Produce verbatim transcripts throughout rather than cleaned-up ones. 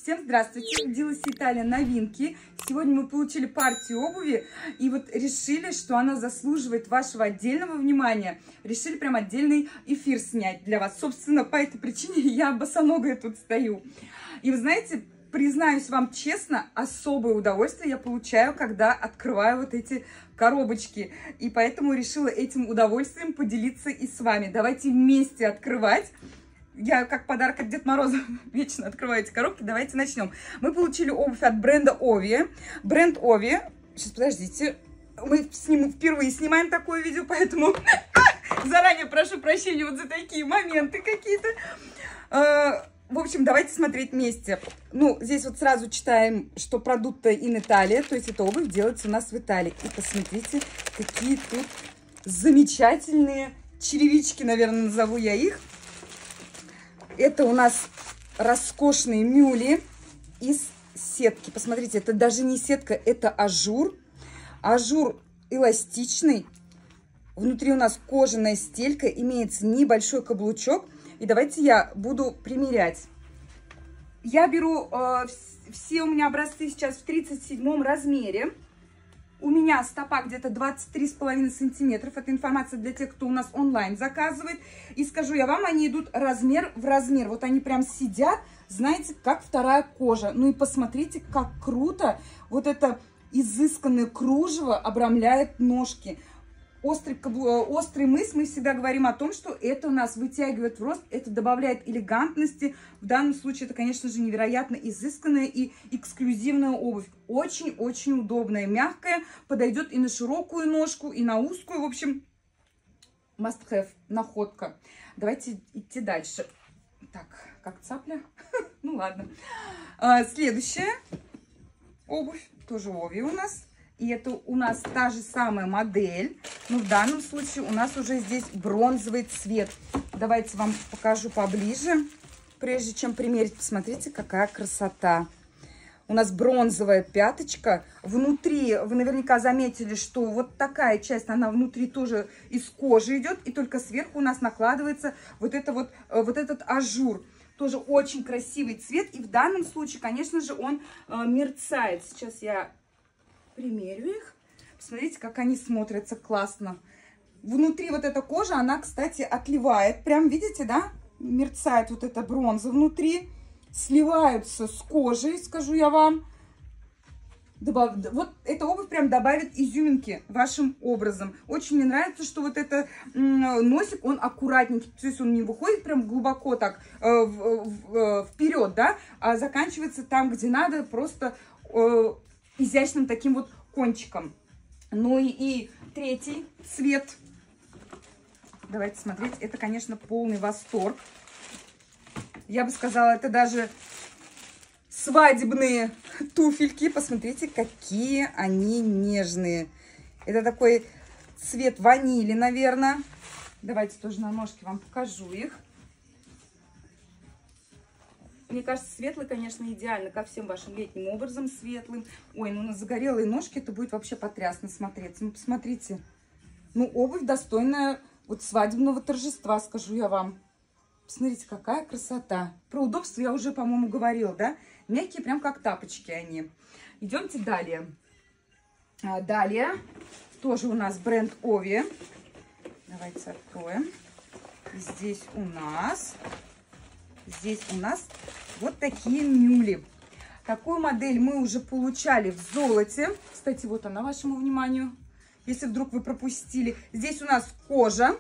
Всем здравствуйте! Дилась Италия новинки. Сегодня мы получили партию обуви и вот решили, что она заслуживает вашего отдельного внимания. Решили прям отдельный эфир снять для вас. Собственно, по этой причине я босоногая тут стою. И вы знаете, признаюсь вам честно, особое удовольствие я получаю, когда открываю вот эти коробочки. И поэтому решила этим удовольствием поделиться и с вами. Давайте вместе открывать. Я как подарок от Деда Мороза вечно открываю эти коробки. Давайте начнем. Мы получили обувь от бренда Ovi. Бренд Ovi. Сейчас, подождите. Мы снимем, впервые снимаем такое видео, поэтому заранее прошу прощения вот за такие моменты какие-то. В общем, давайте смотреть вместе. Ну, здесь вот сразу читаем, что продукты in Italia, то есть эта обувь делается у нас в Италии. И посмотрите, какие тут замечательные черевички, наверное, назову я их. Это у нас роскошные мюли из сетки. Посмотрите, это даже не сетка, это ажур. Ажур эластичный. Внутри у нас кожаная стелька, имеется небольшой каблучок. И давайте я буду примерять. Я беру, э, все у меня образцы сейчас в тридцать седьмом размере. У меня стопа где-то двадцать три с половиной сантиметров. Это информация для тех, кто у нас онлайн заказывает. И скажу я вам, они идут размер в размер. Вот они прям сидят, знаете, как вторая кожа. Ну и посмотрите, как круто вот это изысканное кружево обрамляет ножки. Острый, острый мыс, мы всегда говорим о том, что это у нас вытягивает в рост, это добавляет элегантности. В данном случае это, конечно же, невероятно изысканная и эксклюзивная обувь. Очень-очень удобная, мягкая, подойдет и на широкую ножку, и на узкую. В общем, must have, находка. Давайте идти дальше. Так, как цапля? Ну ладно. Следующая обувь, тоже Ovi у нас. И это у нас та же самая модель, но в данном случае у нас уже здесь бронзовый цвет. Давайте вам покажу поближе, прежде чем примерить. Посмотрите, какая красота. У нас бронзовая пяточка. Внутри, вы наверняка заметили, что вот такая часть, она внутри тоже из кожи идет, и только сверху у нас накладывается вот, это вот, вот этот ажур. Тоже очень красивый цвет, и в данном случае, конечно же, он э, мерцает. Сейчас я примерю их. Посмотрите, как они смотрятся классно. Внутри вот эта кожа, она, кстати, отливает. Прям, видите, да? Мерцает вот эта бронза внутри. Сливаются с кожей, скажу я вам. Добав... Вот эта обувь прям добавит изюминки вашим образом. Очень мне нравится, что вот это носик, он аккуратненький. То есть он не выходит прям глубоко так э, в, в, вперед, да? А заканчивается там, где надо, просто Э, изящным таким вот кончиком. Ну и, и третий цвет. Давайте смотреть. Это, конечно, полный восторг. Я бы сказала, это даже свадебные туфельки. Посмотрите, какие они нежные. Это такой цвет ванили, наверное. Давайте тоже на ножке вам покажу их. Мне кажется, светлый, конечно, идеально ко всем вашим летним образом светлым. Ой, ну на загорелые ножки это будет вообще потрясно смотреться. Ну, посмотрите. Ну, обувь достойная вот свадебного торжества, скажу я вам. Посмотрите, какая красота. Про удобство я уже, по-моему, говорила, да? Мягкие, прям как тапочки они. Идемте далее. А, далее тоже у нас бренд Ovi. Давайте откроем. Здесь у нас... Здесь у нас вот такие мюли. Такую модель мы уже получали в золоте. Кстати, вот она вашему вниманию, если вдруг вы пропустили. Здесь у нас кожа,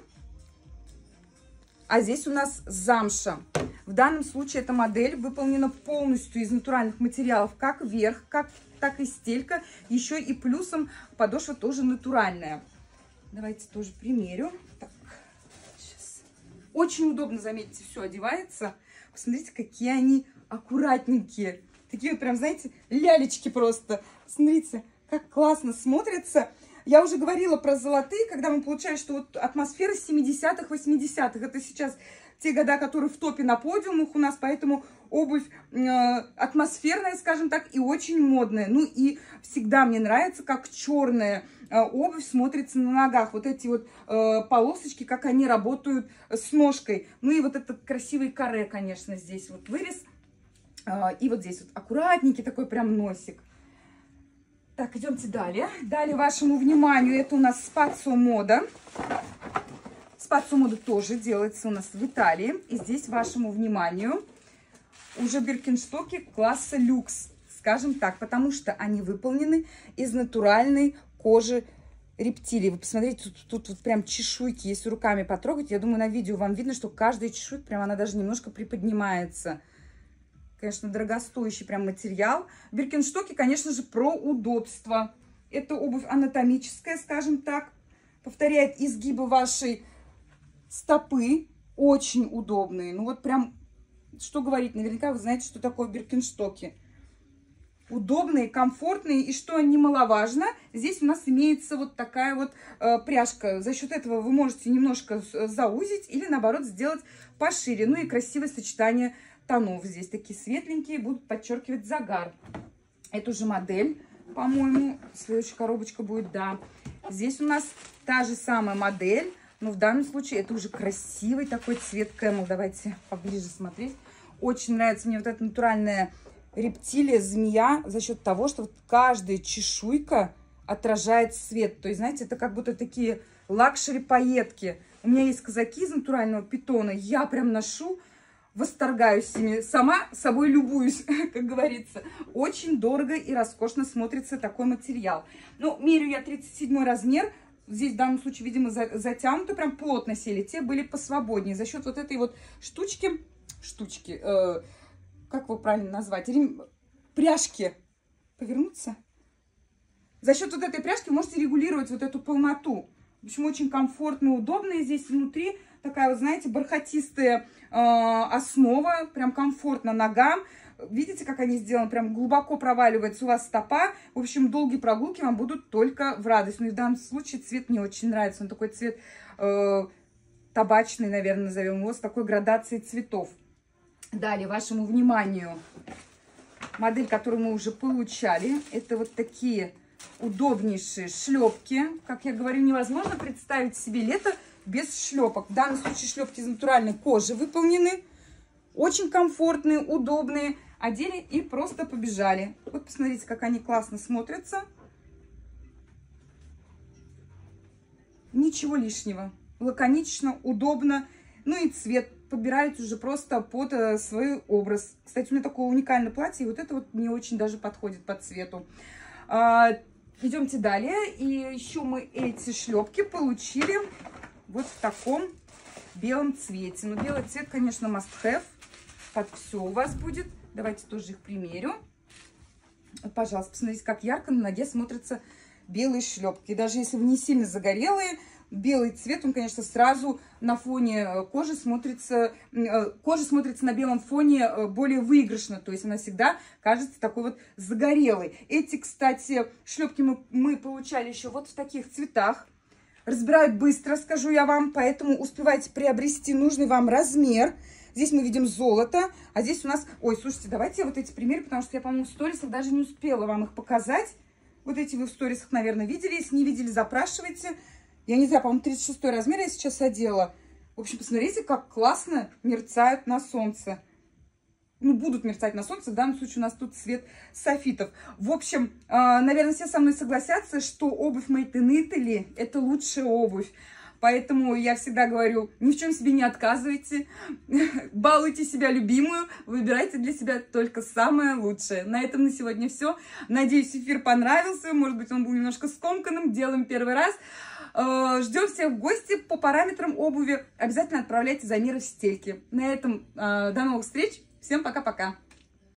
а здесь у нас замша. В данном случае эта модель выполнена полностью из натуральных материалов, как верх, как, так и стелька. Еще и плюсом подошва тоже натуральная. Давайте тоже примерю. Так, сейчас. Очень удобно, заметьте, все одевается. Посмотрите, какие они аккуратненькие. Такие вот прям, знаете, лялечки просто. Смотрите, как классно смотрятся. Я уже говорила про золотые, когда мы получаем, что вот атмосфера семидесятых, восьмидесятых. Это сейчас те года, которые в топе на подиумах у нас, поэтому обувь э, атмосферная, скажем так, и очень модная. Ну и всегда мне нравится, как черная э, обувь смотрится на ногах. Вот эти вот э, полосочки, как они работают с ножкой. Ну и вот этот красивый каре, конечно, здесь вот вырез. И вот здесь вот аккуратненький такой прям носик. Так, идемте далее. Далее вашему вниманию это у нас Spazio Moda. Spazio Moda тоже делается у нас в Италии. И здесь вашему вниманию уже биркинстоки класса люкс, скажем так, потому что они выполнены из натуральной кожи рептилии. Вы посмотрите, тут, тут вот прям чешуйки, если руками потрогать, я думаю, на видео вам видно, что каждая чешуйка, прям она даже немножко приподнимается. Конечно, дорогостоящий прям материал. Биркинстоки, конечно же, про удобство. Это обувь анатомическая, скажем так. Повторяет изгибы вашей стопы. Очень удобные. Ну вот прям, что говорить, наверняка вы знаете, что такое биркинстоки. Удобные, комфортные. И что немаловажно, здесь у нас имеется вот такая вот э, пряжка. За счет этого вы можете немножко заузить или, наоборот, сделать пошире. Ну и красивое сочетание тонов. Здесь такие светленькие, будут подчеркивать загар. Эту же модель, по-моему, следующая коробочка будет, да. Здесь у нас та же самая модель, но в данном случае это уже красивый такой цвет кэмел. Давайте поближе смотреть. Очень нравится мне вот эта натуральная рептилия, змея, за счет того, что вот каждая чешуйка отражает свет. То есть, знаете, это как будто такие лакшери-пайетки. У меня есть казаки из натурального питона, я прям ношу, восторгаюсь ими, сама собой любуюсь, как говорится. Очень дорого и роскошно смотрится такой материал. Ну, меряю я тридцать седьмой размер. Здесь в данном случае, видимо, затянуты, прям плотно сели. Те были посвободнее. За счет вот этой вот штучки, штучки, э, как его правильно назвать, Рем... пряжки, повернуться. За счет вот этой пряжки вы можете регулировать вот эту полноту. В общем, очень комфортно и удобно. И здесь внутри такая вот, знаете, бархатистая э, основа, прям комфортно ногам. Видите, как они сделаны? Прям глубоко проваливается у вас стопа. В общем, долгие прогулки вам будут только в радость. Ну и в данном случае цвет мне очень нравится. Он такой цвет э, табачный, наверное, назовем его, с такой градацией цветов. Далее, вашему вниманию модель, которую мы уже получали. Это вот такие удобнейшие шлепки. Как я говорю, невозможно представить себе лето без шлепок. В данном случае шлепки из натуральной кожи выполнены. Очень комфортные, удобные. Одели и просто побежали. Вот посмотрите, как они классно смотрятся. Ничего лишнего. Лаконично, удобно. Ну и цвет подбираете уже просто под э, свой образ. Кстати, у меня такое уникальное платье. И вот это вот мне очень даже подходит по цвету. А, идемте далее. И еще мы эти шлепки получили вот в таком белом цвете. Ну, белый цвет, конечно, must have. Под все у вас будет. Давайте тоже их примерю. Пожалуйста, посмотрите, как ярко на ноге смотрятся белые шлепки. И даже если вы не сильно загорелые, белый цвет, он, конечно, сразу на фоне кожи смотрится, кожа смотрится на белом фоне более выигрышно. То есть она всегда кажется такой вот загорелой. Эти, кстати, шлепки мы, мы получали еще вот в таких цветах. Разбирают быстро, скажу я вам, поэтому успевайте приобрести нужный вам размер. Здесь мы видим золото, а здесь у нас... Ой, слушайте, давайте я вот эти примеры, потому что я, по-моему, в сторисах даже не успела вам их показать. Вот эти вы в сторисах, наверное, видели. Если не видели, запрашивайте. Я не знаю, по-моему, тридцать шестой размер я сейчас одела. В общем, посмотрите, как классно мерцают на солнце. Ну, будут мерцать на солнце. В данном случае у нас тут цвет софитов. В общем, наверное, все со мной согласятся, что обувь Made in Italy – это лучшая обувь. Поэтому я всегда говорю, ни в чем себе не отказывайте, балуйте себя любимую, выбирайте для себя только самое лучшее. На этом на сегодня все. Надеюсь, эфир понравился, может быть, он был немножко скомканным, делаем первый раз. Ждем всех в гости по параметрам обуви. Обязательно отправляйте замеры в стельки. На этом до новых встреч. Всем пока-пока.